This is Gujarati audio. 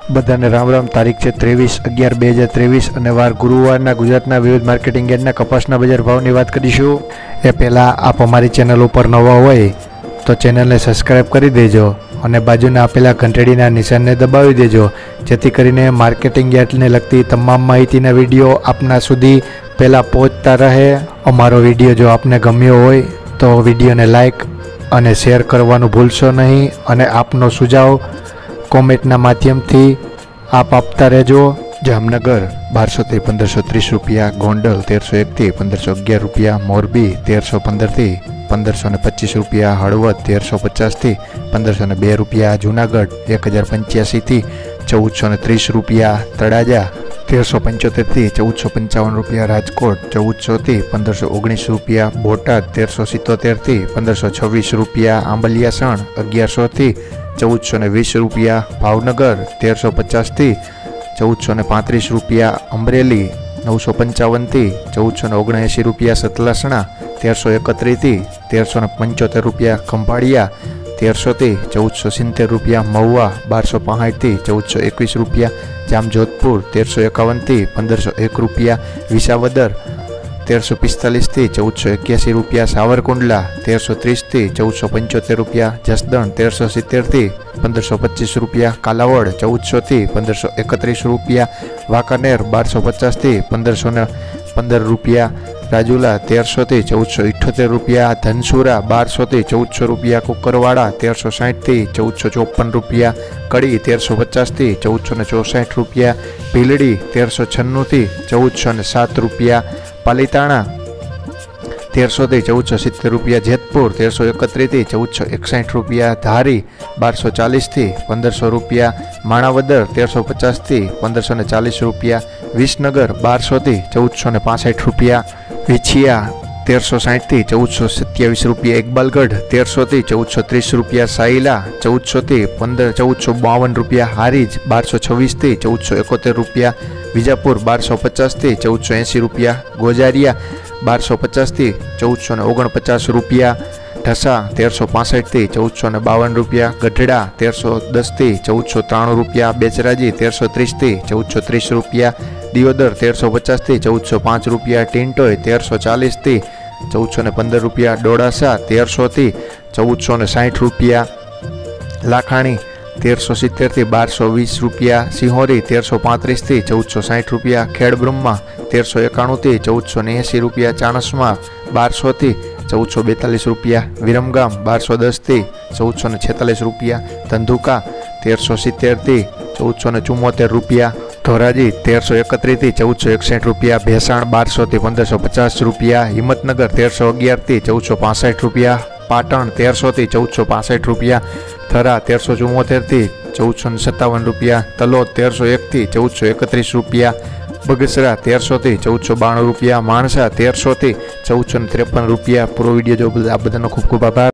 બધાને રામ રામ। તારીખ છે 23/11/2023 અને વાર ગુરુવારના ગુજરાતના વિવિધ માર્કેટિંગ યાર્ડના કપાસના બજાર ભાવની વાત કરીશું। એ પહેલાં આપ અમારી ચેનલ ઉપર નવા હોય તો ચેનલને સબસ્ક્રાઈબ કરી દેજો અને બાજુના આપેલા ઘંટડીના નિશાનને દબાવી દેજો, જેથી કરીને માર્કેટિંગ યાર્ડને લગતી તમામ માહિતીના વિડીયો આપના સુધી પહેલાં પહોંચતા રહે। અમારો વિડીયો જો આપને ગમ્યો હોય તો વિડીયોને લાઈક અને શેર કરવાનું ભૂલશો નહીં અને આપનો સુઝાવ કોમેન્ટના માધ્યમથી આપ આપતા રહેજો। જામનગર 1200 થી 1530 રૂપિયા, ગોંડલ 1301 થી 1511 રૂપિયા, મોરબી 1315 થી 1525 રૂપિયા, હળવદ 1350 થી 1502 રૂપિયા, જૂનાગઢ 1085 થી 1430 રૂપિયા, તળાજા 1375 થી 1455 રૂપિયા, રાજકોટ 1400 થી 1519 રૂપિયા, બોટાદ 1377 થી 1526 રૂપિયા, આંબલિયાસણ 1100 થી 1420 રૂપિયા, ભાવનગર 1350 થી 1435 રૂપિયા, અમરેલી 955 થી 1479 રૂપિયા, સતલાસણા 1331 થી 1375 રૂપિયા, ખંભાળિયા 1300 થી 1470 રૂપિયા, મહુવા 1265 થી 1421 રૂપિયા, જામજોધપુર 1351 થી 1501 રૂપિયા, વિસાવદર 1345 થી 1481 રૂપિયા, સાવરકુંડલા 1330 થી 1475 રૂપિયા, જસદણ 1370 થી 1525 રૂપિયા, કાલાવડ 1400 થી 1531 રૂપિયા, વાંકાનેર 1250 થી 1515 રૂપિયા, રાજુલા 1300 થી 1478 રૂપિયા, ધનસુરા 1200 થી 1400 રૂપિયા, કુકરવાડા 1360 થી 1454 રૂપિયા, કડી 1350 થી 1464 રૂપિયા, ભીલડી 1396 થી 1407 રૂપિયા, પાલીતાણા 1300 થી 1470 રૂપિયા, જેતપુર 1331 થી 1461 રૂપિયા, ધારી 1240 થી 1500 રૂપિયા, માણાવદર 1350 થી 1540 રૂપિયા, વિસનગર 1200 થી 1465 રૂપિયા, વિછિયા 1360 થી 1427 રૂપિયા, ઇકબાલગઢ 1300 થી 1430 રૂપિયા, સાઈલા 1400 થી 1452 રૂપિયા, હારીજ 1226 થી 1471 રૂપિયા, વિજાપુર 1250 થી 1480 રૂપિયા, ગોજારિયા 1250 થી 1449 રૂપિયા, ઢસા 1365 થી 1452 રૂપિયા, ગઢડા 1310 થી 1493 રૂપિયા, બેચરાજી 1330 થી 1430 રૂપિયા, દિયોદર 1350 થી 1405 રૂપિયા, ટિન્ટોય 1340 થી 1415 રૂપિયા, ડોળાસા 1300 થી 1460 રૂપિયા, લાખાણી 1370 થી 1220 રૂપિયા, સિંહોરી 1335 થી 1460 રૂપિયા, ખેડબ્રહ્મા 1391 થી 1480 રૂપિયા, ચાણસ્મા 1200 થી 1442 રૂપિયા, વિરમગામ 1210 થી 1446 રૂપિયા, ધંધુકા 1370 થી 1474 રૂપિયા, ધોરાજી 1331 થી 1461 રૂપિયા, ભેસાણ 1200 થી 1550 રૂપિયા, હિંમતનગર 1311 થી 1465 રૂપિયા, પાટણ 1300 થી 1465 રૂપિયા, થરા 1374 થી 1457 રૂપિયા, તલોદ 1301 થી 1431 રૂપિયા, બગસરા 1300 થી 1492 રૂપિયા, માણસા 1300 થી 1453 રૂપિયા। પૂરો વિડીયો જો આ બધાનો ખૂબ ખૂબ આભાર।